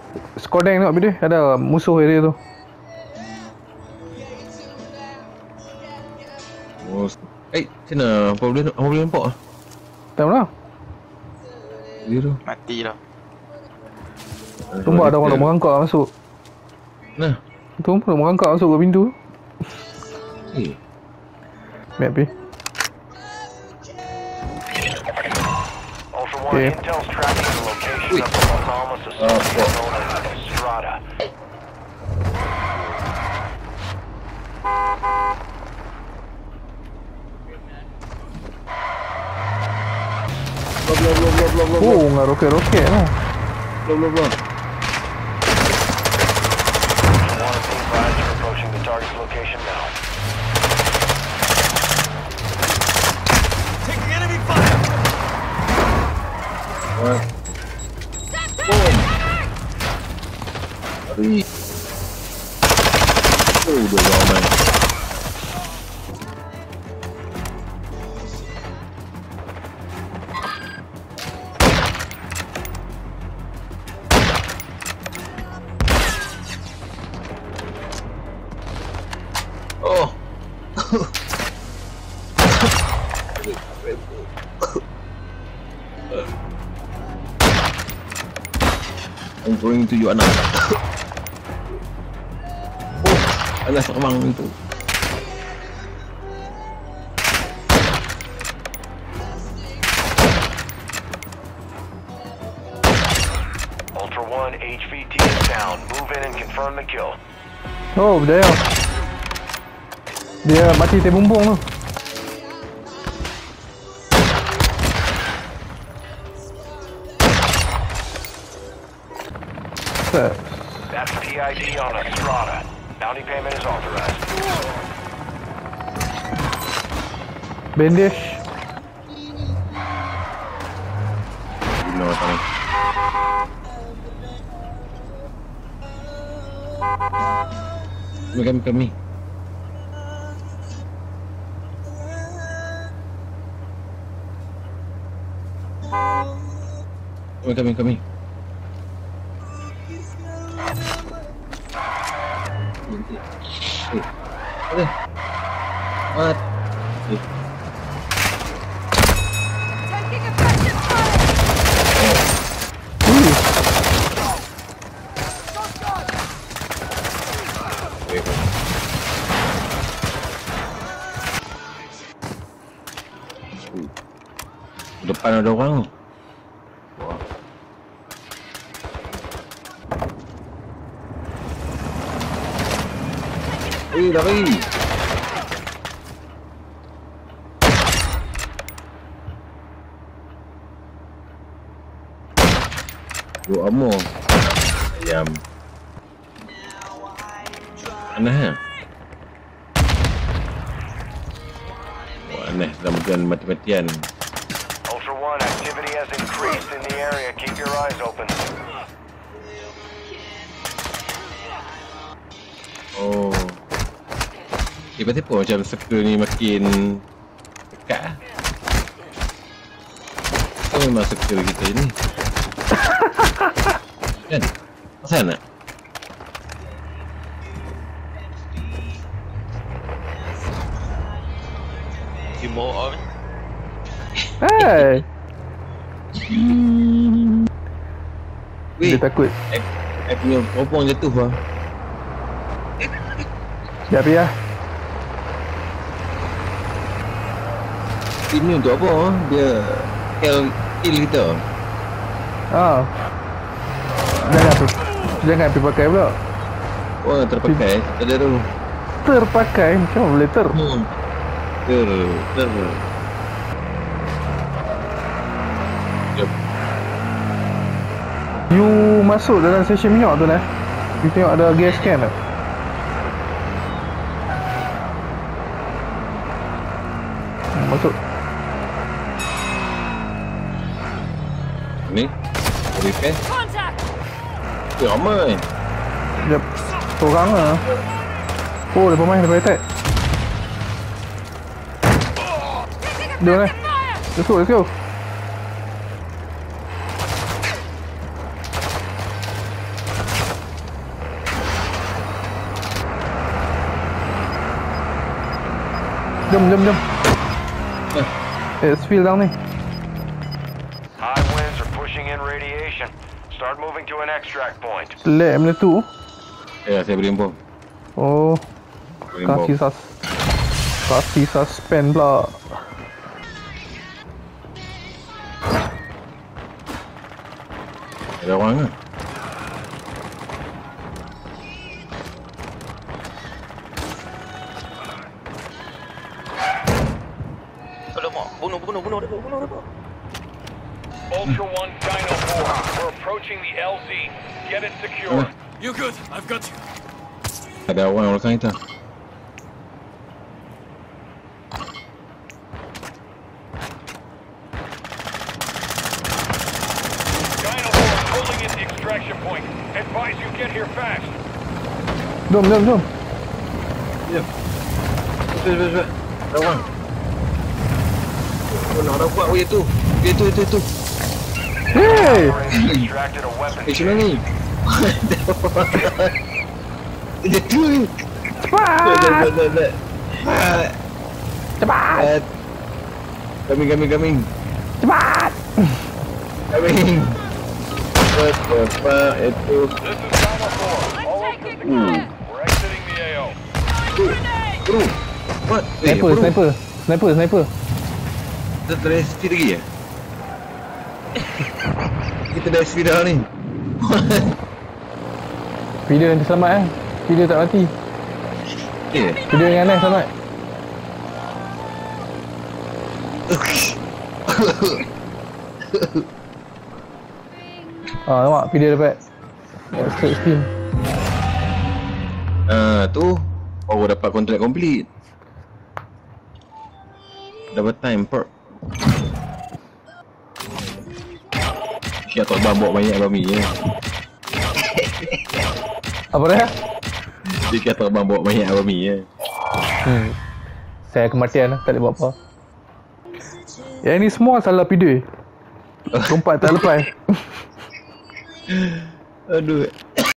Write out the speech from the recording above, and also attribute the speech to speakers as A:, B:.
A: Skodeng tengok dia, ada musuh area tu.
B: Oh, sana apa boleh nampak?
A: Tak mana?
B: Dia tu.
C: Mati dah.
A: Sumpah ada orang nak merangkak masuk.
B: Nah.
A: Tu pun nak merangkak masuk ke pintu. Map ni. Okay.
D: Intel's tracking the location of the autonomous associate known as Strata.
A: Oh, dengan roket-roket lah.
D: One of the advised are approaching the target's location now.
E: Taking enemy fire!
B: Boom. Oh, udah ramai. Oh. I'm going to you, anak. Oh, anak terbang itu.
D: Ultra One, HVT is down. Move in and confirm the kill.
A: Oh, berjaya. Dia mati terbumbung tu.
D: That's PID on a Strata. Bounty payment is authorized.
A: Bandage.
B: Gila tadi. Kami. Kami. Ada. What?
E: Taking effective fire!
B: Depan ada orang. Lari. Dua ammo. Ayam. Aneh. Aneh dalam mati-matian.
D: Ultra One, activity has increased in the area. Keep your eyes open.
B: Oh. Tiba-tiba macam circle ni makin dekat lah. Itu memang circle kita ni. Kan? Pasal nak?
C: Timur on.
A: Hey.
B: Weh,
A: Dia takut.
B: I punya popong jatuh lah.
A: Sekejap ya.
B: Ini untuk apa? Dia kill kita.
A: Ah. Jangan pergi pakai pula.
B: Oh, terpakai. Ada tu.
A: Terpakai macam mana boleh ter?
B: Yep.
A: You masuk dalam stesen minyak tu lah. You tengok ada gas can tak? Masuk.
B: Ni repair.
E: Contact!
B: Ramai.
A: Sekejap. Seorang lah. Oh, dia pemain, dia attack. Dia mana? Let's go. Jom. Exfill down ni.
D: High winds are pushing in radiation. Start moving to an extract point.
A: Select benda tu.
B: Ya, saya beri bom.
A: Oh,
B: Beri bom.
A: kasih suspend pula.
B: Ada orang ke?
C: Alamak, bunuh dia.
D: Ultra One, Dino 4. We're approaching the LZ. Get it secure.
E: You good? I've got you.
B: Ada orang belakang kita.
D: Dino 4 pulling in the extraction point. Advise you get here fast.
A: Jom.
B: Ya. Cepat. Ada orang. Oh, nak kuat tu. Itu.
A: Hey!
D: Extracted a weapon.
B: Sini ni. Dia tu.
A: Cepat!
B: Cepat. Coming.
A: Cepat!
B: Coming. What the fuck itu?
D: This is Dino 4. All of this secure. We're exiting the AO.
B: Bro. What?
A: Sniper.
B: Kita dah speed lagi ya? Kita dah speed dah ni.
A: Video nanti selamat Video tak mati.
B: Ya.
A: Video yang aneh selamat. Nampak video dapat straight steam.
B: Tu baru dapat kontrak complete. Dapat time perk. Dia terbang bawa banyak bami je.
A: Apa dia?
B: Dia terbang bawa banyak bami je.
A: Saya kematian tak boleh buat apa. Yang ni semua salah video. Lompat tak lepas.
B: Aduh.